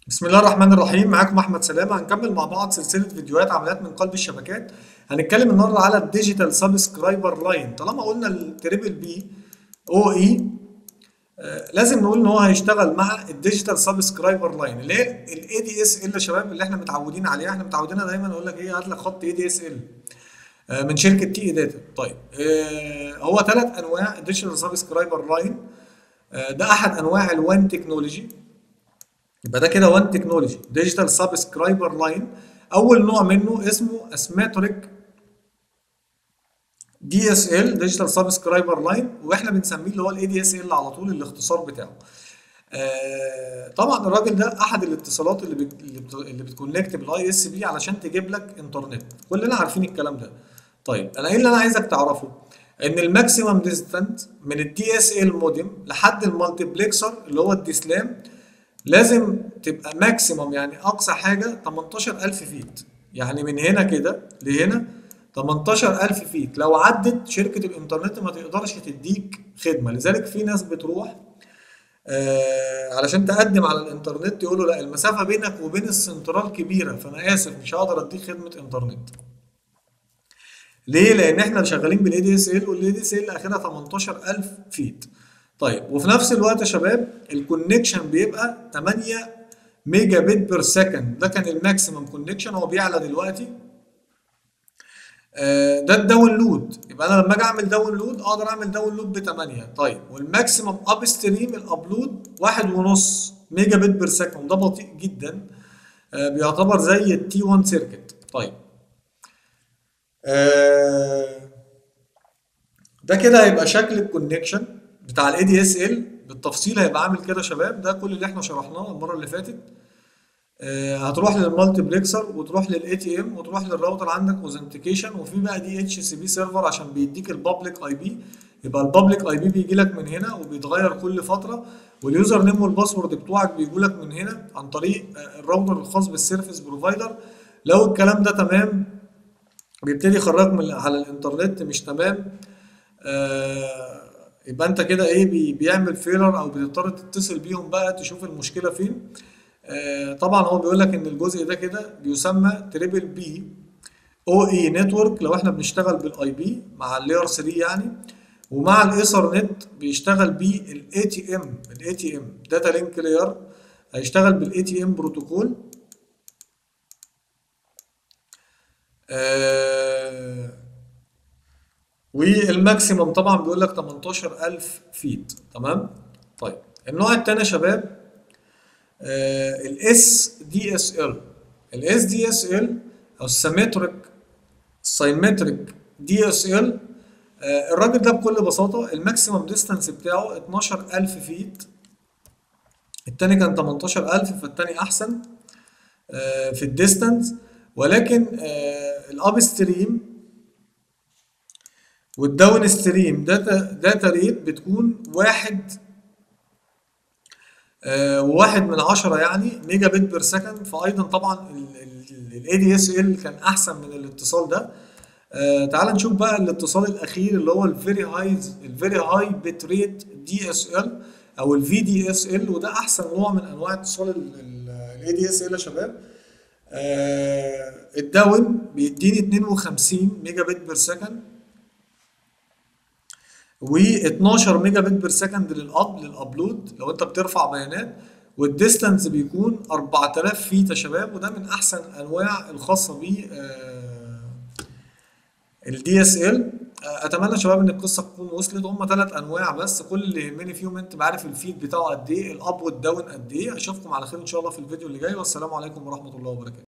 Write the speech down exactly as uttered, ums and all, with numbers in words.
بسم الله الرحمن الرحيم. معاكم احمد سلامه. هنكمل مع بعض سلسله فيديوهات عمليات من قلب الشبكات. هنتكلم النهارده على الديجيتال سبسكرايبر لاين. طالما قلنا التريبل بي او اي، لازم نقول ان هو هيشتغل مع الديجيتال سبسكرايبر لاين اللي هي الاي دي اس ال يا شباب، اللي احنا متعودين عليها. احنا متعودين دايما نقول لك ايه، هات لك خط اي دي اس ال من شركه تي اي داتا. طيب، آه، هو ثلاث انواع الديجيتال سبسكرايبر لاين. ده احد انواع الوان تكنولوجي. يبقى ده كده وان تكنولوجي ديجيتال سبسكرايبر لاين. اول نوع منه اسمه اسماتريك دي اس ال ديجيتال سبسكرايبر لاين، واحنا بنسميه اللي هو الاي دي اس ال على طول، الاختصار بتاعه. آه طبعا الراجل ده احد الاتصالات اللي بت... اللي, بت... اللي بتكونكت بالاي اس بي علشان تجيب لك انترنت. كلنا عارفين الكلام ده. طيب، انا ايه اللي انا عايزك تعرفه؟ ان الماكسيمم ديستانت من الدي اس ال مودم لحد المالتيبلكسر اللي هو الديسلام لازم تبقى ماكسيموم، يعني اقصى حاجه تمنتاشر الف فيت. يعني من هنا كده لهنا تمنتاشر الف فيت. لو عدت شركه الانترنت ما تقدرش تديك خدمه. لذلك في ناس بتروح آه علشان تقدم على الانترنت يقولوا لا، المسافه بينك وبين السنترال كبيره، فانا اسف مش هقدر اديك خدمه انترنت. ليه؟ لان احنا شغالين بالاي دي اس ال، والاي دي اس ال اخرها تمنتاشر الف فيت. طيب، وفي نفس الوقت يا شباب الكونكشن بيبقى تمانية ميجا بت بير سكند. ده كان الماكسيمم كونكشن، هو بيعلى دلوقتي. آه، ده الداونلود. يبقى انا لما اجي اعمل داونلود اقدر اعمل داونلود ب تمانية. طيب، والماكسيمم اب ستريم الابلود واحد ونص ميجا بت بير سكند، ده بطيء جدا. آه، بيعتبر زي التي واحد سيركت. طيب، آه، ده كده هيبقى شكل الكونكشن بتاع الاي دي اس ال بالتفصيل. هيبقى عامل كده يا شباب. ده كل اللي احنا شرحناه المره اللي فاتت. آه، هتروح للمالتي بلكسر وتروح للاي تي ام وتروح للراوتر، عندك اوثنتيكيشن، وفي بقى دي اتش سي بي سيرفر عشان بيديك البابليك اي بي. يبقى البابليك اي بي بيجي لك من هنا وبيتغير كل فتره، واليوزر نيم والباسورد بتوعك بيجوا لك من هنا عن طريق آه، الراوتر الخاص بالسيرفيس بروفايدر. لو الكلام ده تمام بيبتدي يخرجك من على الانترنت. مش تمام، آه، يبقى انت كده ايه، بي بيعمل فيلر او بتضطر تتصل بيهم بقى تشوف المشكله فين. آه، طبعا هو بيقول لك ان الجزء ده كده بيسمى تريبل بي او اي نتورك لو احنا بنشتغل بالاي بي مع اللاير تلاتة يعني. ومع الايثرنت بيشتغل بيه الاي تي ام الاي تي ام داتا لينك لاير، هيشتغل بالاي تي ام بروتوكول. آه، والماكسيمم طبعا بيقول لك تمنتاشر الف فيت. تمام. طيب، النوع التاني يا شباب الاس دي اس ال. الاس دي اس ال او السيمتريك سايمتريك دي اس ال. الراجل ده بكل بساطه الماكسيمم ديستانس بتاعه اتناشر الف فيت. التاني كان تمنتاشر الف، فالتاني احسن آه، في الديستانس. ولكن الاب ستريم والداون ستريم داتا داتا ريت بتكون واحد آه، وواحد من عشرة يعني ميجا بت بير سكند. فايضا طبعا الاي دي اس ال كان احسن من الاتصال ده. آه، تعال نشوف بقى الاتصال الاخير اللي هو الفيري هاي الفيري هاي بت ريت دي اس ال او الفي دي اس ال، وده احسن نوع من انواع اتصال الاي دي اس ال يا شباب. آه، الداون بيديني اتنين وخمسين ميجا بت بير سكند، و12 ميجا بت بير سكند للاب للابلود لو انت بترفع بيانات. والديستانس بيكون اربعة الاف فيت يا شباب، وده من احسن انواع الخاصه بيه الدي اس ال. اتمنى يا شباب ان القصه تكون وصلت. هم ثلاث انواع بس، كل اللي يهمني فيهم انت بعرف الفيد بتاعه قد ايه، الاب والداون قد ايه. اشوفكم على خير ان شاء الله في الفيديو اللي جاي، والسلام عليكم ورحمه الله وبركاته.